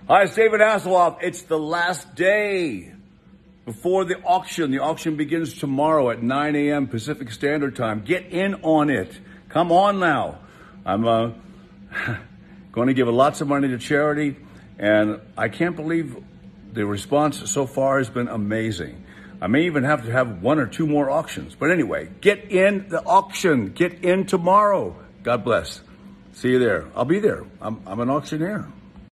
Hi, it's David Hasselhoff. It's the last day before the auction. The auction begins tomorrow at 9 a.m. Pacific Standard Time. Get in on it. Come on now. I'm going to give lots of money to charity, and I can't believe the response so far has been amazing. I may even have to have one or two more auctions. But anyway, get in the auction. Get in tomorrow. God bless. See you there. I'll be there. I'm an auctioneer.